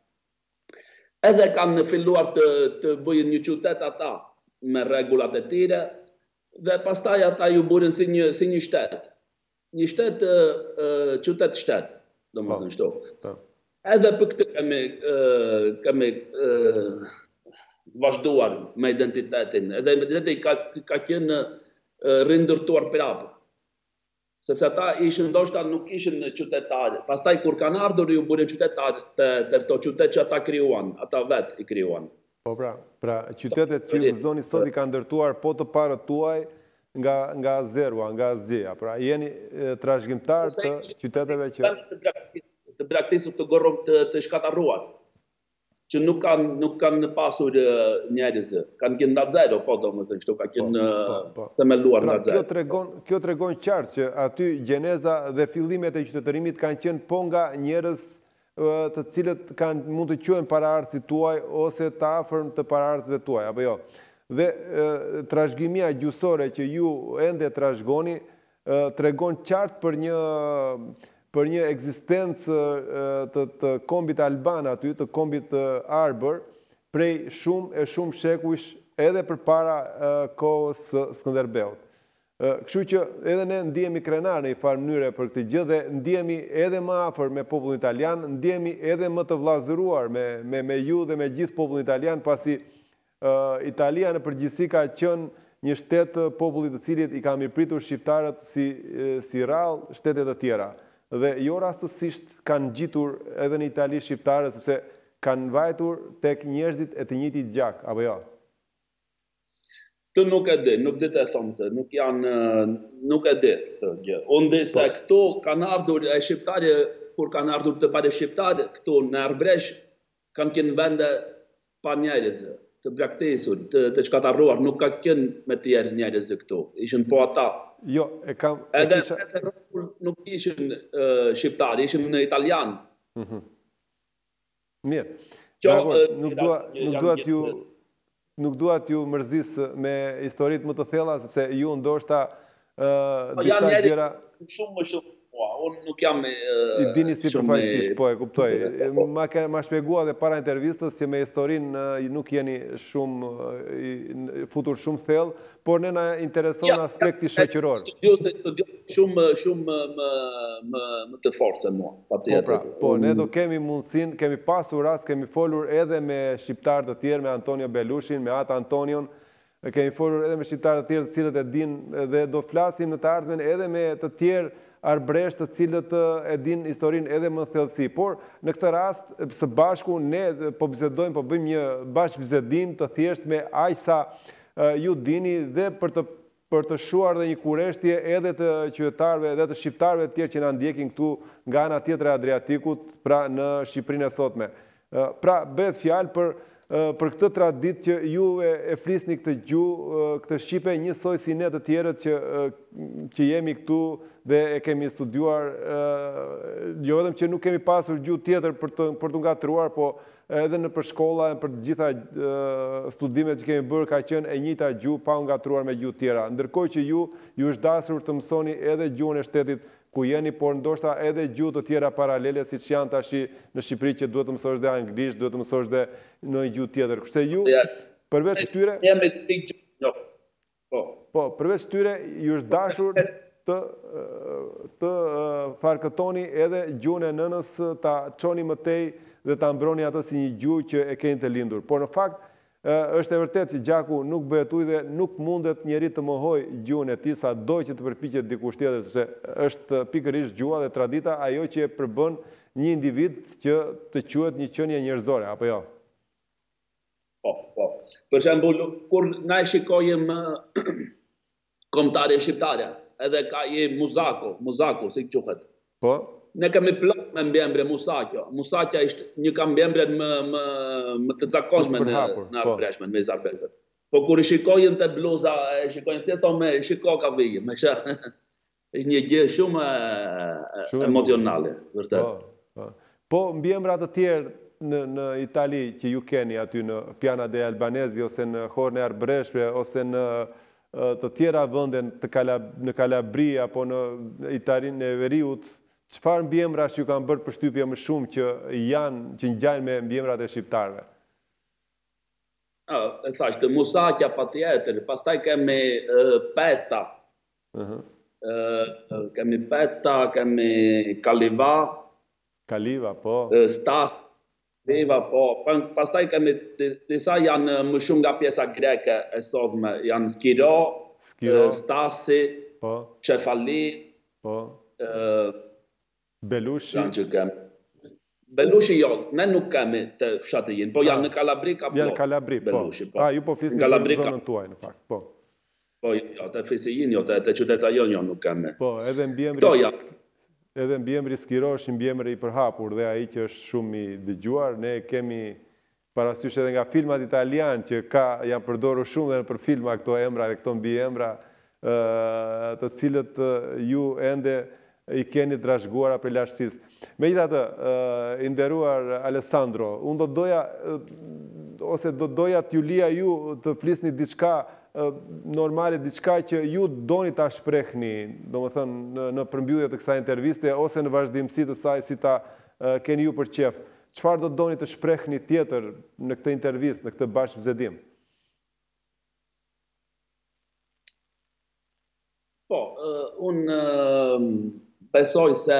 Edhe kanë filluar të bëjnë një qytet ata me rregullat e tyre dhe pastaj ata ju burën si një shtet. Një shtet, qytet-shtet, domethënë shtu. Edhe për këtë kemi vazhduar me identitetin. Edhe identiteti ka qenë rindërtuar prapë. Sepse ata ndoshta nuk ishin qytetarë. Pastaj kur kanë ardhur ju bënë qytetarë të to qytet që ata krijuan, ata vetë i krijuan. Po pra qytetet që ju zoni sot i kanë ndërtuar po të parët tuaj nga zero, nga zjeja. Pra jeni trashëgimtar të qyteteve që të braktisur të shkatarruar, që nuk kanë pasur njerëz, kanë qenë nga zero, po domethënë kështu ka qenë themeluar nga zero. Kjo tregon qartë që aty gjeneza dhe fillimet e qytetërimit kanë qenë po nga njerëz të cilët mund të quhen paraardhësit tuaj ose të afërm të paraardhësve tuaj, apo jo. Dhe trashëgimia gjuhësore që ju ende trashëgoni tregon qartë për një ekzistencë të kombit alban aty, të kombit arbër, prej shumë shekujsh edhe përpara kohës së Skënderbeut. Kështu që edhe ne ndihemi krenar në një farë mënyre për këtë gjë dhe ndihemi edhe më afër me popullin italian, ndihemi edhe më të vllazëruar me ju dhe me gjithë popullin italian, pasi Italia në përgjithësi ka qenë një shtet popullit të cilit i ka mirëpritur shqiptarët si rrallë shtetet të tjera. dhe jo rastësisht kanë gjitur edhe në Itali shqiptare, sepse kanë vajtur tek njerëzit e të njëjtit gjak, apo jo? Të nuk e di, nuk di të thonë të, nuk e di të gjë. Unë di se këto kanë ardhur, e shqiptarë, kur kanë ardhur të pare shqiptarë, këto në Arbresh, kanë kënë vende pa njerëz, të braktesur, të shkatarruar, nuk ka kënë me tjerë njerëz këto, ishën po ata. Jo, e kam... Edhe nuk ishën shqiptarë, ishën në italian. Mirë, nuk dua t'ju mërzis me historitë më të thella, sepse ju ndoshta disa gjëra... Shumë më shumë, unë nuk jam... I dini si përfaqësisht, po e kuptoj. Ma shpjegua dhe para intervistës që me historinë nuk jeni shumë futur shumë thellë, por ne na intereson aspekti shoqëror. Shumë më të fortë se mua. Po, ne do kemi mundësin, kemi pasur rast, kemi folur edhe me shqiptarë të tjerë, me Antonio Belushin, me Ata Antonion, kemi folur edhe me shqiptarë të tjerë të cilët e din dhe do flasim në të ardhmen edhe me të tjerë arbresh të cilët e din historinë edhe më thellësi. Por në këtë rast, së bashku, ne po bisedojmë, po bëjmë një bashkë bisedim të thjesht me aq sa ju dini dhe për të shuar dhe një kureshtje edhe të qytetarëve dhe të shqiptarëve të tjerë që na ndjekin këtu nga ana tjetër e Adriatikut, pra në Shqipërinë e sotme. Pra bëhet fjalë për këtë traditë që ju e flisni këtë gjuhë, këtë shqipe, njësoj si ne të tjerët që jemi këtu dhe e kemi studiuar, jo vetëm që nuk kemi pasur gjuhë tjetër për të ngatruar, po edhe në për shkolla, për gjitha studimet që kemi bërë, ka qenë e njëjta gjuhë pa u ngatruar me gjuhë tjera. Ndërkohë që ju është dashur të mësoni edhe gjuhën e shtetit ku jeni, por ndoshta edhe gjuhë të tjera paralele, siç janë tash në Shqipëri që duhet të mësosh dhe anglisht, duhet të mësosh dhe në një gjuhë tjetër. Kështu ju përveç këtyre përveç këtyre ju është dashur të farkëtoni edhe gjuhën e nënës, ta çoni më tej dhe ta mbroni atë si një gjuhë që e keni të lindur. Por në fakt është e vërtet që gjaku nuk bëhet ujë dhe nuk mundet njeri të mohoj gjuhën e tij sa do që të përpiqet dikush tjetër, sepse është pikërisht gjuha dhe tradita ajo që e përbën një individ që të quhet një qenie njerëzore, apo jo? Po. Për shembull, kur na e shikojmë kombëtare shqiptare, edhe ka Muzako, si quhet. Po. Ne kemi plot me mbjembre Musaqja. Musaqja ishte një ka mbjembre më të zakonshme në Arbreshme, në mes Arbeshme. Po kur i shikojmë të bluza, shikojmë të thonë, shiko ka vijë, me shah. Është një gjë shumë emocionale, vërtet. Po mbjemra të tjerë në Itali që ju keni aty në Piana dei Albanesi, ose në Horn e Arbreshme, ose në të tjera vende në Kalabri, apo në Italinë e Veriut, çfarë mbjemrash ju kanë bërë përshtypje më shumë që ngjajnë me mbjemrat e shqiptarëve? E thashtë, Musaqja patjetër, pastaj kemi Peta. Kemi Peta, kemi Kaliva, po. Stas, Kaliva, po. Pastaj kemi disa janë më shumë nga pjesa greke e sodhme, janë Skiro, Stasi, Çefali, Belushi. Belushi jo, ne nuk kemi të fshatë jenë, po janë në Kalabri ka plot. Janë Kalabri, po. Ju po flisni për zonën tuaj, në fakt, po. Po, jo, të Fisijin, jo, të qyteta jo nuk kemi. Po, edhe mbjemri Skiro është mbjemri i përhapur dhe ai që është shumë i dëgjuar. Ne kemi parasysh edhe nga filmat italian që janë përdorur shumë dhe për filma këto emra dhe këto mbiemra, të cilët ju ende i keni trashëguara për lartësisë. Megjithatë, i nderuar Alessandro, unë do doja t'ju lija ju të flisni diçka normale, diçka që ju doni ta shprehni, domethënë në përmbyllje të kësaj interviste ose në vazhdimsi të saj si ta keni ju për qef. Çfarë do doni të shprehni tjetër në këtë intervistë, në këtë bashkëbisedim? Po, unë besoj se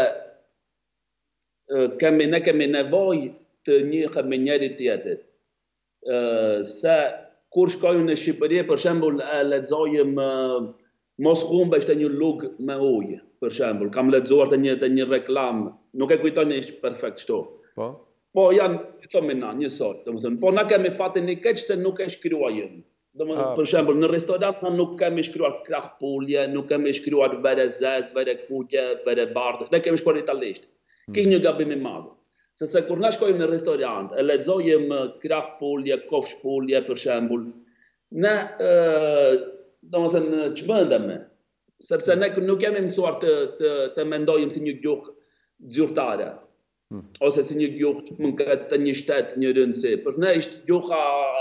ne kemi nevojë të njihemi njëri tjetrit. Se kur shkojmë në Shqipëri, për shembull, lexojmë mos humbesh të një lugë me ujë, për shembull. Kam lexuar të një reklam, nuk e kujtoj nëse është perfekt kështu. Po janë, thonë na, njësoj, domethënë, po na kemi fatin e keq se nuk e shkruaj jemi. Domethënë, për shembull, në restorant na nuk kemi shkruar krah pulje, nuk kemi shkruar vere zez, vere kuqe, vere bardhë, ne kemi shkruar italisht. Kish një gabim i madh. Sepse kur na shkojmë në restorant, e lexojmë krah pulje, kofsh pulje për shembull, ne domethënë çmendemi, sepse ne nuk kemi mësuar të mendojmë si një gjuhë zyrtare. Ose si një gjuhë që mund këtë të një shtetë një rëndësi. Për ne ishtë gjuha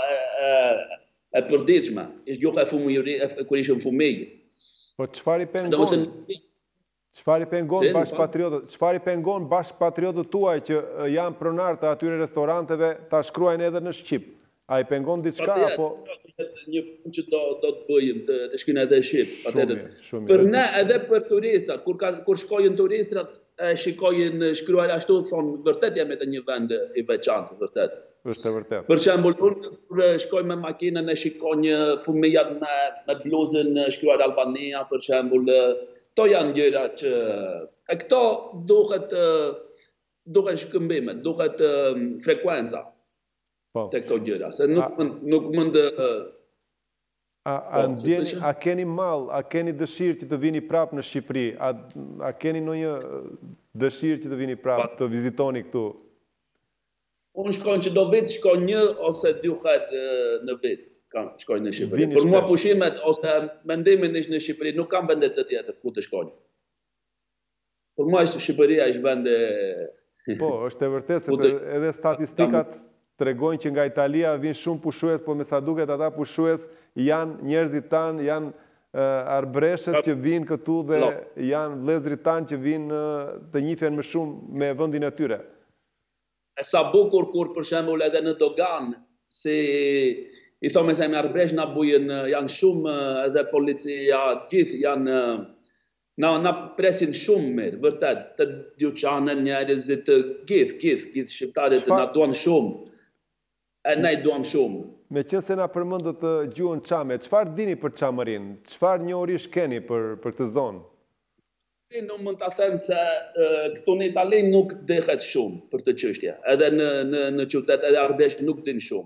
e përditshme, ishtë gjuha e fumijëri, kër ishëm fumijë. Po qëfar i pengon? Qëfar i pengon bashkëpatriotët tuaj që janë pronarë të atyre restoranteve ta shkruajnë edhe në Shqip? A i pengon diçka apo? Një punë që do të bëjmë, të shkojnë edhe Shqip. Për ne edhe për turistrat, kur shkojnë turistrat, shikojnë shkruar ashtu, thonë, vërtet jemi të një vend i veçantë, vërtet. Është vërtet. Për shembull, kur shkoj me makinën e shikoj një fëmijë me bluzën shkruar Albania, për shembull, to janë gjëra që e këto duhet shkëmbimet, duhet frekuenca të këto gjëra, se nuk mund A keni mall, a keni dëshirë që të vini prapë në Shqipëri? A keni ndonjë dëshirë që të vini prapë, të vizitoni këtu? Unë shkojnë që do vit, shkojnë 1 ose 2 herë në vit, shkojnë në Shqipëri. Për mua pushimet ose mendimin ishtë në Shqipëri, nuk kam vendet të tjetër ku të shkojnë. Për mua ishtë Shqipëria ishtë vende... Po, është e vërtet, se edhe statistikat tregojnë që nga Italia vinë shumë pushues, po me sa duket ata pushues janë njerëzit tanë, janë arbreshet që vinë këtu dhe janë vëllezërit tanë që vinë të njihen më shumë me vendin e tyre. E sa bukur kur për shembull edhe në Dogan, si i thonë se me arbresh na bujën, janë shumë edhe policia, gjithë janë na presin shumë mirë, vërtet, të dyqanën njerëzit, gjithë shqiptarët na duan shumë. E ne duam shumë. Me qenë se na përmendët gjuhën çame, çfarë dini për çamërinë? Çfarë njohurish keni për këtë zonë? Nuk mund ta them se këtu në Itali nuk dihet shumë për këtë çështje. Edhe në qytet edhe Ardesh nuk din shumë.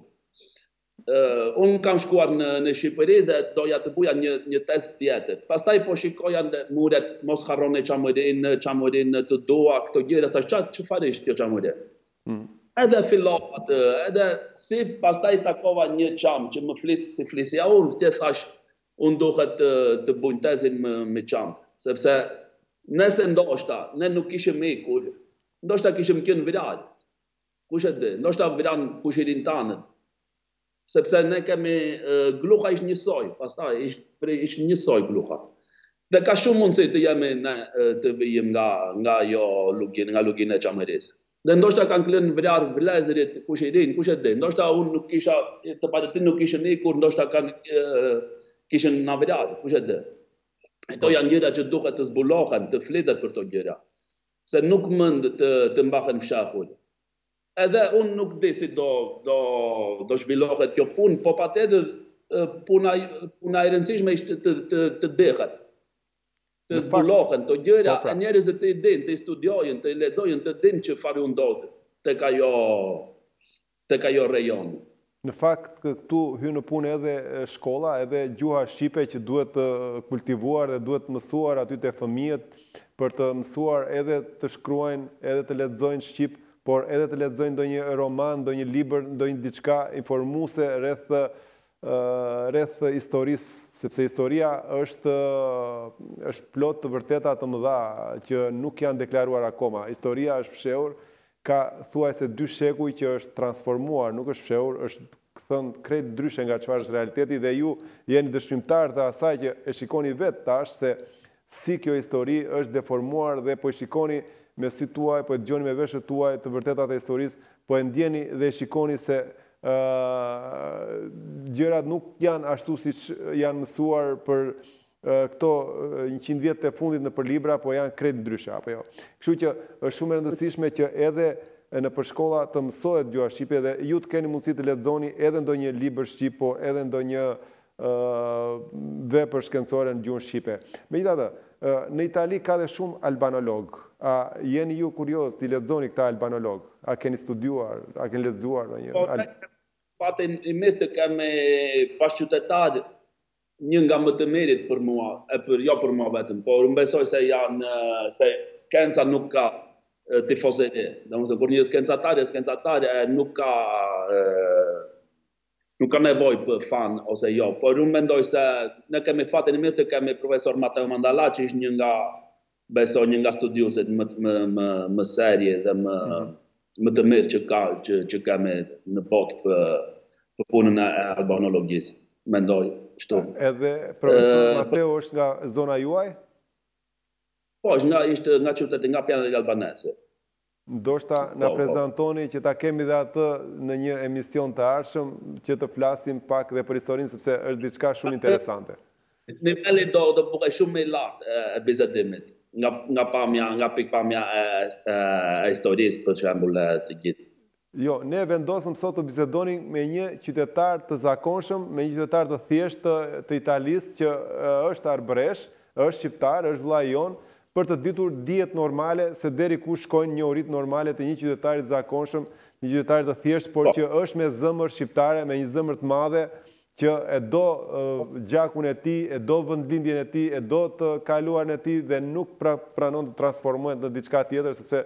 Unë kam shkuar në Shqipëri dhe doja të buja një test tjetër. Pastaj po shikoja në muret, mos harroni çamërinë të dua, këto gjëra, thash çfarë është kjo çamëri? Edhe fillopat, edhe si pastaj takova një çam që më flisë si flisja unë, të thash, unë duhet të bujnë tezin me qamë, sepse nëse ndoshta, ne nuk kishim ikur, ndoshta kishim kënë viral, kush e di, ndoshta viran kushirin tanët, sepse ne kemi, gluha ishtë njësoj, pastaj ishtë njësoj gluha. Dhe ka shumë mundësi të jemi të vijim nga lugin e Çamerisë. Dhe ndoshta kanë klënë vrarë vëllezërit kushirin, kush e di, ndoshta unë nuk kisha, të paretin nuk kishën ikur, ndoshta kishën na vrarë, kush e di. Këto janë gjëra që duhet të zbulohen, të flitet për këto gjëra, se nuk mund të mbahen fshahull. Edhe unë nuk di si do zhvillohet kjo punë, po patjetër puna e rëndësishme ishte të dihet. Të zbulohen të gjëra, e njerëzit të i din, të i studiojnë, të i lexojnë, të din që farë u ndodhë tek ajo rejon. Në fakt, këtu hyn në punë edhe shkolla, edhe gjuha shqipe që duhet të kultivuar dhe duhet mësuar aty te fëmijët për të mësuar edhe të shkruajnë, edhe të lexojnë shqip, por edhe të lexojnë ndonjë roman, ndonjë libër, ndonjë diçka informuese rreth historisë, sepse historia është plot të vërteta të mëdha që nuk janë deklaruar akoma. Historia është fshehur, ka thuajse 2 shekuj që është transformuar, nuk është fshehur, është thënë krejt ndryshe nga çfarë është realiteti dhe ju jeni dëshmimtar të asaj që e shikoni vetë tash se si kjo histori është deformuar dhe po e shikoni me sy tuaj, po e dëgjoni me veshët tuaj të vërtetat e historisë, po e ndjeni dhe e shikoni se gjërat nuk janë ashtu si janë mësuar për këto 100 vjetë të fundit në për libra, po janë krejt ndryshe, apo jo. Kështu që është shumë e rëndësishme që edhe në përshkolla të mësohet gjuha shqipe dhe ju të keni mundësi të lexoni edhe ndonjë libër shqip, po edhe ndonjë vepër shkencore në gjuhën shqipe. Megjithatë, në Itali ka dhe shumë albanolog. A jeni ju kurioz t'i lexoni këta albanolog? A keni studiuar, a keni lexuar ndonjë? Fatin i mirë të kemi pas qytetarë, një nga më të mirit për mua, jo për mua vetëm, por unë besoj se se skenca nuk ka tifozeri. Domethënë kur një skencatare nuk ka nevojë për fan ose jo, por unë mendoj se ne kemi fatin e mirë të kemi profesor Matteo Mandala, që ishte një nga studiuesit më serje dhe më të mirë që kemi në botë për punën e albanologjisë, mendoj kështu. Edhe profesor Matteo është nga zona juaj? Po, ishte nga qyteti, nga Piana degli Albanesi. Ndoshta na prezantoni që ta kemi dhe atë në një emision të ardhshëm që të flasim pak dhe për historinë, sepse është diçka shumë interesante. Niveli do bëhej shumë më i lartë e bisedimit, nga pikpamja e historisë, për shembull, të gjithë. Jo, ne vendosëm sot të bisedoni me një qytetar të zakonshëm, me një qytetar të thjeshtë të Italisë që është arbëresh, është shqiptar, është vllai jon, për të ditur dijet normale se deri ku shkojnë njohuritë normale të një qytetari të zakonshëm, një qytetari të thjeshtë, por që është me zëmër shqiptare, me një zëmër të madhe, që e do gjakun e tij, e do vendlindjen e tij, e do të kaluarin e tij dhe nuk pranon të transformohet në diçka tjetër, sepse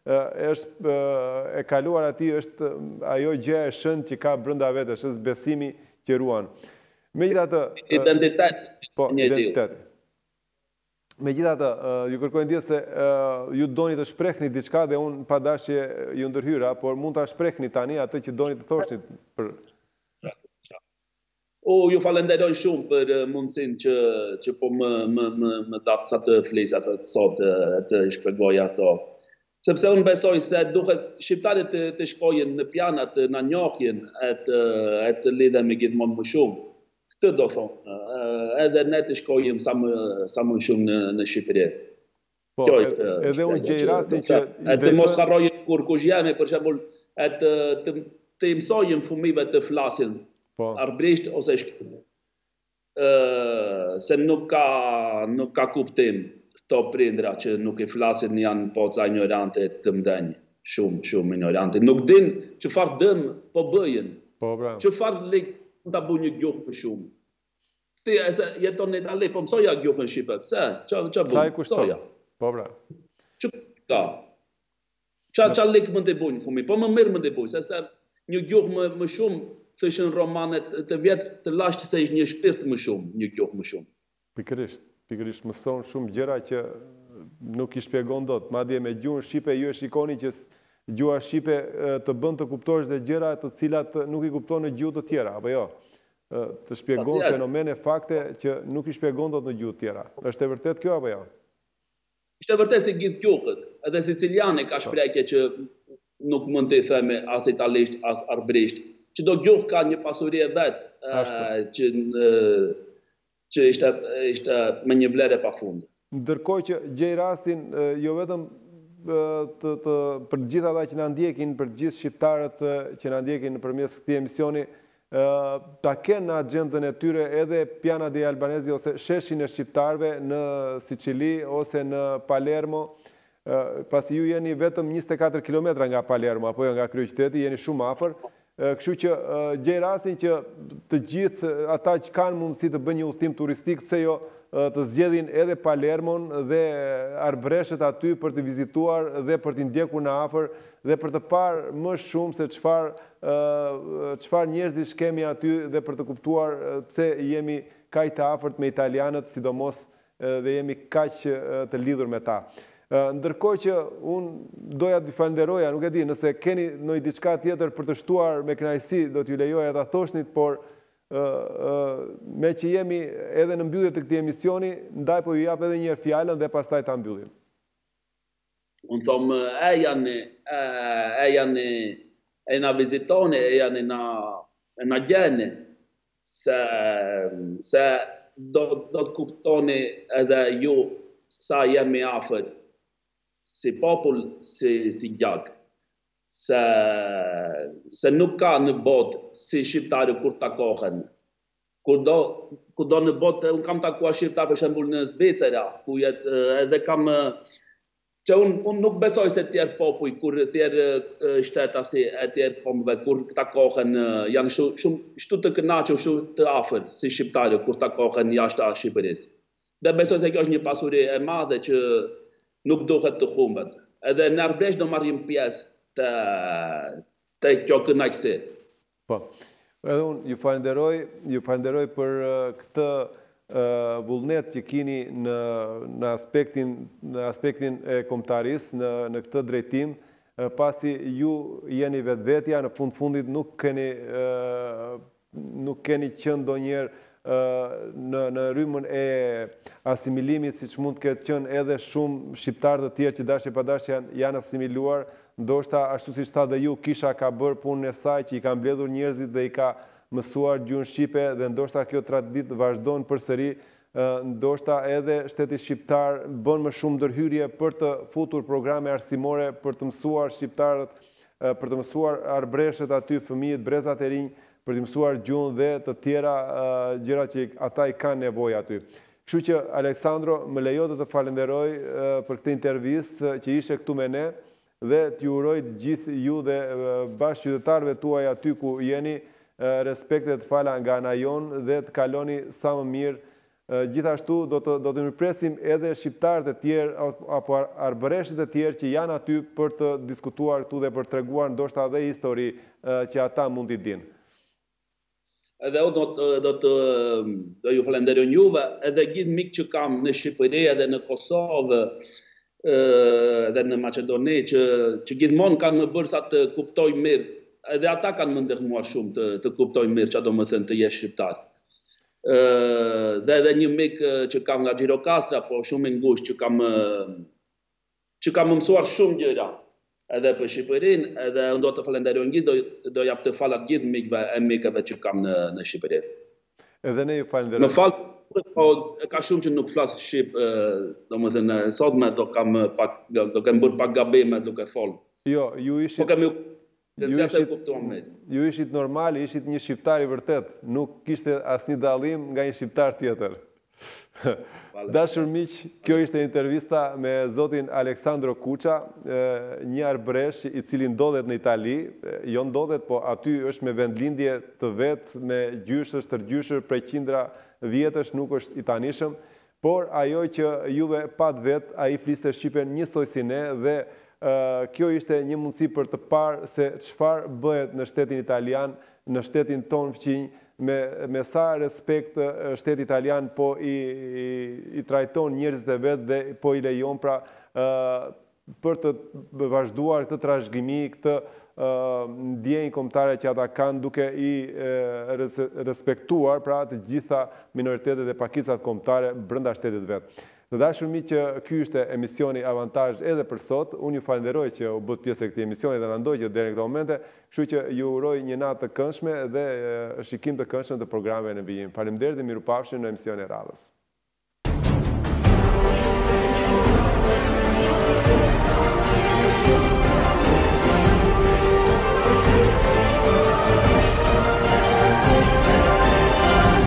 e kaluar atij është ajo gjë e shënt që ka brenda vetes, është besimi që ruan. Megjithatë, identitet. Megjithatë, ju kërkoj ndjes se ju doni të shprehni diçka dhe unë pa dashje ju ndërhyra, por mund ta shprehni tani atë që doni të thoshni për. Ju falenderoj shumë për mundësinë që po më dap sa të flis atë sot të shpjegoj ato. Sepse unë besoj se duhet shqiptarët të shkojnë në Piana, të na njohin, e të lidhemi gjithmonë më shumë. Këtë do thonë, edhe ne të shkojmë sa më shumë në Shqipëri. Po, edhe unë gjej rastin që të mos harrojnë kur kush jemi, për shembull, të mësojmë fëmijëve të flasin arbërisht ose shqipe. Se nuk ka kuptim këto prindra që nuk i flasin, janë poca ignorante të mdenjë, shumë ignorante. Nuk din çfarë dëm po bëjnë. Çfarë lik mund ta bëjë një gjuhë më shumë. Ti jeton në Itali, po mësoja gjuhën shqipe. Pse? Ç'a bën? Po bra. Ç'a lik mund të bëjnë fëmijë? Po më mirë mund të bëjnë, sepse një gjuhë më shumë, thëshën romanet të vjetë, të lashtë se ishte një shpirt më shumë, një gjuhë më shumë. Pikërisht mëson shumë gjëra që nuk i shpjegon dot. Madje me gjuhën shqipe ju e shikoni që gjuha shqipe të bën të kuptosh dhe gjëra të cilat nuk i kupton në gjuhë të tjera, apo jo? Të shpjegon fenomene, fakte që nuk i shpjegon dot në gjuhë të tjera. Është e vërtet kjo apo jo? Është e vërtet si gjithë gjuhët, edhe siciliani ka shprehje që nuk mund të themi as italisht as arbërisht. Çdo gjuhë ka një pasuri e vet, që ishte me një vlerë pafundme. Ndërkohë që gjej rastin jo vetëm për gjithë ata që na ndjekin, për gjithë shqiptarët që na ndjekin nëpërmes këtij emisioni, ta kenë në agjendën e tyre edhe Piana degli Albanesi ose sheshin e shqiptarëve në Sicili ose në Palermo, pasi ju jeni vetëm 24 kilometra nga Palermo apo jo nga kryeqyteti, jeni shumë afër. Kështu që gjej rastin që të gjithë ata që kanë mundësi të bëjnë një udhtim turistik, pse jo të zgjedhin edhe Palermon dhe arbëreshët aty për të vizituar dhe për të ndjekur në afër dhe për të parë më shumë se çfarë njerëzish kemi aty dhe për të kuptuar pse jemi kaq të afërt me italianët, sidomos dhe jemi kaq të lidhur me ta. Ndërkohë që unë doja të falenderoja, nuk e di, nëse keni ndonjë diçka tjetër për të shtuar me kënaqësi, do t'ju lejoja ta thoshnit, por me që jemi edhe në mbyllje të këtij emisioni, ndaj po ju jap edhe një herë fjalën dhe pastaj ta mbyllim. Unë them, e na vizitoni, e na gjeni, se do të kuptoni edhe ju sa jemi afër si popull, si gjak, se nuk ka në botë si shqiptarë kur takohen, Kudo në botë, unë kam takuar shqiptar për shembull në Zvecera, ku edhe kam që unë nuk besoj se tjerë popuj, kur tjerë shteta si e tjerë kombëve, kur takohen, janë shtu të kënaqur, shtu të afër, si shqiptarë, kur takohen jashtë Shqipërisë. Dhe besoj se kjo është një pasuri e madhe që nuk duhet të humbet. Edhe në Arbresh do marrim pjesë të kjo kënaqësi. Po. Edhe unë ju falenderoj për këtë vullnet që kini në aspektin e kombëtarisë në këtë drejtim, pasi ju jeni vetvetja, në fundit nuk keni qenë ndonjëherë në rrymën e asimilimit, siç mund të ketë qenë edhe shumë shqiptarë të tjerë që dashje pa dashje janë asimiluar, ndoshta ashtu siç tha dhe ju, kisha ka bërë punën e saj që i ka mbledhur njerëzit dhe i ka mësuar gjuhën shqipe dhe ndoshta kjo traditë vazhdon përsëri, ndoshta edhe shteti shqiptar bën më shumë ndërhyrje për të futur programe arsimore për të mësuar shqiptarët, për të mësuar arbreshët aty, fëmijët, brezat e rinj, për të mësuar gjuhën dhe të tjera gjëra që ata i kanë nevojë aty. Kështu që Aleksandro, më lejo të falenderoj për këtë intervistë që ishe këtu me ne dhe t'ju uroj të gjithë ju dhe bashkëqytetarëve tuaj aty ku jeni respektet fala nga ana jonë dhe të kaloni sa më mirë. Gjithashtu do të mirpresim edhe shqiptarët e tjerë apo arbëreshët e tjerë që janë aty për të diskutuar këtu dhe për të treguar ndoshta edhe histori që ata mund t'i dinë. Edhe do ju falenderoj juve, edhe gjithë mikë që kam në Shqipëri edhe në Kosovë edhe në Maqedoni që gjithmonë kanë më bërë sa të kuptoj mirë, edhe ata kanë më ndihmuar shumë të kuptoj mirë çfarë do të thënë të jesh shqiptar. Dhe edhe një mik që kam nga Gjirokastra, po shumë i ngushtë që kam mësuar shumë gjëra edhe për Shqipërinë, edhe unë do të falenderoj gjithë, do jap të falat gjithë mikëve që kam në Shqipëri. Edhe ne ju falenderoj. Më fal, po ka shumë që nuk flas shqip, domethënë sotme do kem bërë pak gabime duke folur. Jo, ju ishit normal, ishit një shqiptar i vërtet, nuk kishte asnjë dallim nga një shqiptar tjetër. Dashur miq, kjo ishte intervista me zotin Aleksandro Kuça, një arbresh i cili ndodhet në Itali, jo ndodhet, po aty është me vendlindje të vet, me gjyshësh tërgjyshër prej qindra vjetësh, nuk është i tanishëm, por ajo që juve pat vet, ai fliste shqipen njësoj si ne dhe kjo ishte një mundësi për të parë se çfarë bëhet në shtetin italian, në shtetin ton fqinj, me sa respekt shteti italian po i trajton njerëzit e vet dhe po i lejon pra për të vazhduar këtë trashëgimi, këtë ndjenjë kombëtare që ata kanë duke i respektuar pra të gjitha minoritetet dhe pakicat kombëtare brenda shtetit vet. Të dashur miq, që ky ishte emisioni Avantazh edhe për sot. Unë ju falenderoj që u bët pjesë e këtij emisioni dhe na ndoqët deri në këtë momente. Kështu që ju uroj një natë të këndshme dhe shikim të këndshëm të programeve në vijim. Faleminderit dhe mirupafshim në emisionin e radhës.